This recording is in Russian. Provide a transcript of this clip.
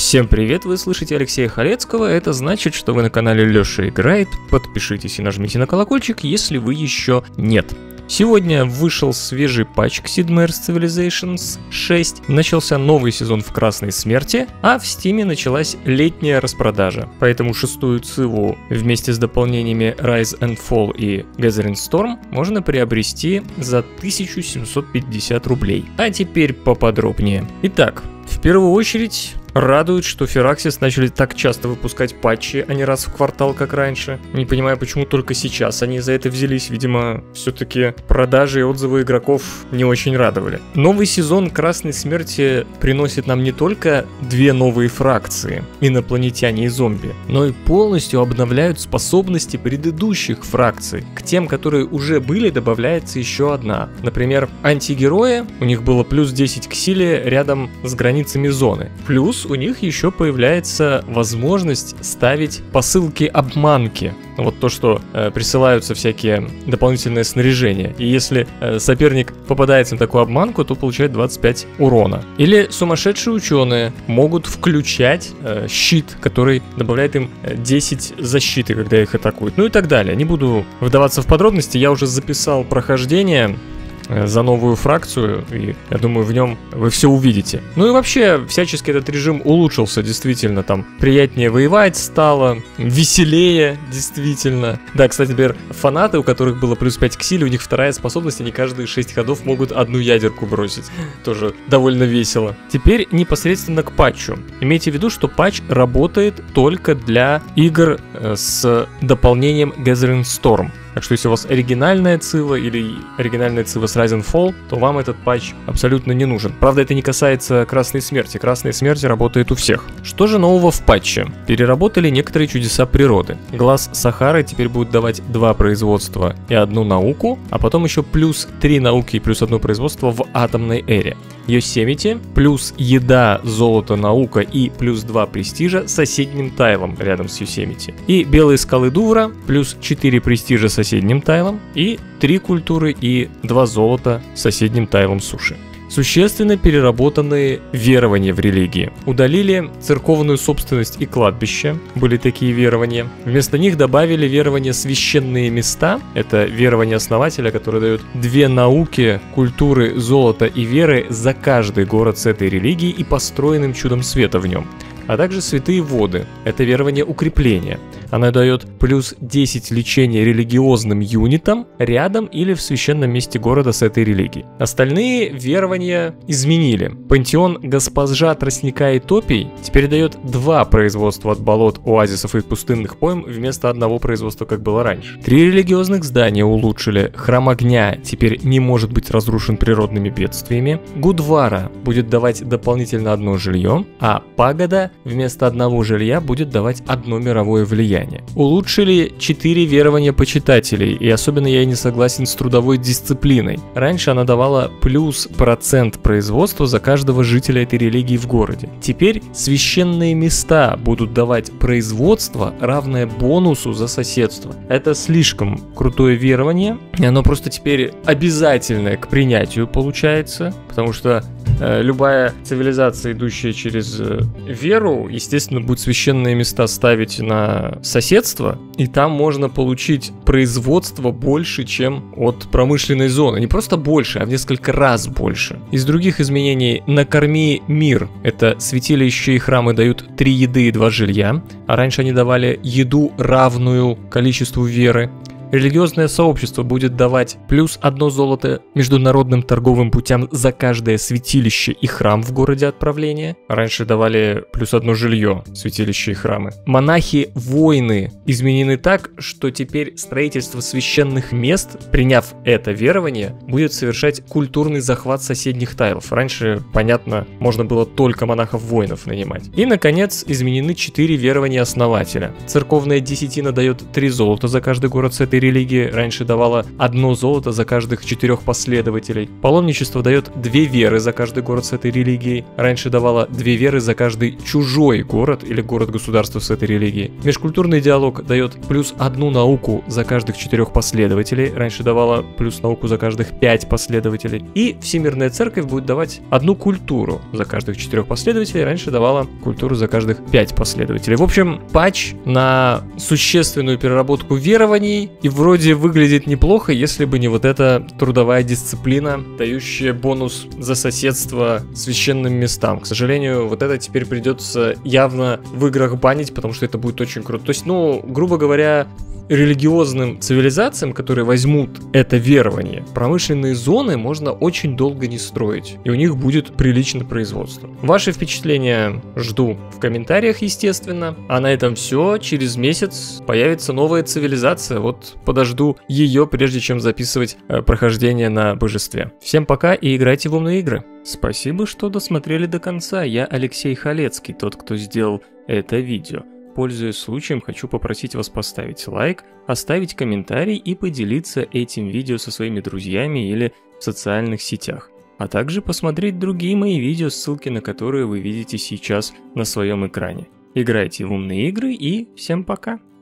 Всем привет, вы слышите Алексея Халецкого, это значит, что вы на канале Лёша Играет, подпишитесь и нажмите на колокольчик, если вы еще нет. Сегодня вышел свежий патч к Sid Meier's Civilization 6, начался новый сезон в Красной Смерти, а в Стиме началась летняя распродажа. Поэтому шестую циву вместе с дополнениями Rise and Fall и Gathering Storm можно приобрести за 1750 рублей. А теперь поподробнее. Итак, в первую очередь радует, что Firaxis начали так часто выпускать патчи, а не раз в квартал, как раньше. Не понимаю, почему только сейчас они за это взялись. Видимо, все-таки продажи и отзывы игроков не очень радовали. Новый сезон Красной Смерти приносит нам не только две новые фракции, инопланетяне и зомби, но и полностью обновляют способности предыдущих фракций. К тем, которые уже были, добавляется еще одна. Например, антигерои, у них было плюс 10 к силе рядом с границами зоны. Плюс у них еще появляется возможность ставить посылки-обманки. Вот то, что присылаются всякие дополнительные снаряжения. И если соперник попадается на такую обманку, то получает 25 урона. Или сумасшедшие ученые могут включать щит, который добавляет им 10 защиты, когда их атакуют. Ну и так далее. Не буду вдаваться в подробности, я уже записал прохождение за новую фракцию, и я думаю, в нем вы все увидите. Ну и вообще, всячески этот режим улучшился, действительно, там приятнее воевать стало, веселее, действительно. Да, кстати, например, фанаты, у которых было плюс 5 к силе, у них вторая способность, они каждые 6 ходов могут одну ядерку бросить. Тоже довольно весело. Теперь непосредственно к патчу. Имейте в виду, что патч работает только для игр с дополнением Gathering Storm. Так что если у вас оригинальная цива или оригинальная цива с Rise and Fall, то вам этот патч абсолютно не нужен. Правда, это не касается Красной Смерти. Красная Смерть работает у всех. Что же нового в патче? Переработали некоторые чудеса природы. Глаз Сахары теперь будет давать 2 производства и 1 науку, а потом еще плюс 3 науки и плюс 1 производство в атомной эре. Йосемити плюс еда, золото, наука и плюс 2 престижа соседним тайлом рядом с Йосемити. И белые скалы Дувра плюс 4 престижа соседним тайлом и 3 культуры и 2 золота соседним тайлом суши. Существенно переработанные верования в религии. Удалили церковную собственность и кладбище, были такие верования. Вместо них добавили верования священные места. Это верование основателя, которое дает 2 науки, культуры, золота и веры за каждый город с этой религией и построенным чудом света в нем. А также святые воды. Это верование укрепления. Она дает плюс 10 лечения религиозным юнитам рядом или в священном месте города с этой религией. Остальные верования изменили. Пантеон госпожа тростника и топий теперь дает 2 производства от болот, оазисов и пустынных пойм вместо 1 производства, как было раньше. 3 религиозных здания улучшили. Храм огня теперь не может быть разрушен природными бедствиями. Гудвара будет давать дополнительно 1 жилье, а пагода вместо 1 жилья будет давать 1 мировое влияние. Улучшили 4 верования почитателей, и особенно я не согласен с трудовой дисциплиной. Раньше она давала плюс процент производства за каждого жителя этой религии в городе. Теперь священные места будут давать производство, равное бонусу за соседство. Это слишком крутое верование, и оно просто теперь обязательное к принятию получается, потому что любая цивилизация, идущая через веру, естественно, будет священные места ставить на соседство, и там можно получить производство больше, чем от промышленной зоны. Не просто больше, а в несколько раз больше. Из других изменений: накорми мир. Это святилища и храмы дают 3 еды и 2 жилья, а раньше они давали еду, равную количеству веры. Религиозное сообщество будет давать плюс 1 золото международным торговым путям за каждое святилище и храм в городе отправления. Раньше давали плюс 1 жилье, святилища и храмы. Монахи-воины изменены так, что теперь строительство священных мест, приняв это верование, будет совершать культурный захват соседних тайлов. Раньше, понятно, можно было только монахов-воинов нанимать. И, наконец, изменены 4 верования основателя. Церковная десятина дает 3 золота за каждый город с этой религии раньше давала 1 золото за каждых 4 последователей. Паломничество дает 2 веры за каждый город с этой религией. Раньше давала 2 веры за каждый чужой город или город-государство с этой религией. Межкультурный диалог дает плюс 1 науку за каждых 4 последователей. Раньше давала плюс науку за каждых 5 последователей. И Всемирная Церковь будет давать 1 культуру за каждых 4 последователей. Раньше давала культуру за каждых 5 последователей. В общем, патч на существенную переработку верований, и вроде выглядит неплохо, если бы не вот эта трудовая дисциплина, дающая бонус за соседство священным местам. К сожалению, вот это теперь придется явно в играх банить, потому что это будет очень круто. То есть, грубо говоря, религиозным цивилизациям, которые возьмут это верование, промышленные зоны можно очень долго не строить, и у них будет приличное производство. Ваши впечатления жду в комментариях, естественно. А на этом все. Через месяц появится новая цивилизация. Вот подожду ее, прежде чем записывать прохождение на божестве. Всем пока и играйте в умные игры. Спасибо, что досмотрели до конца. Я Алексей Халецкий, тот, кто сделал это видео. Пользуясь случаем, хочу попросить вас поставить лайк, оставить комментарий и поделиться этим видео со своими друзьями или в социальных сетях. А также посмотреть другие мои видео, ссылки на которые вы видите сейчас на своем экране. Играйте в умные игры и всем пока!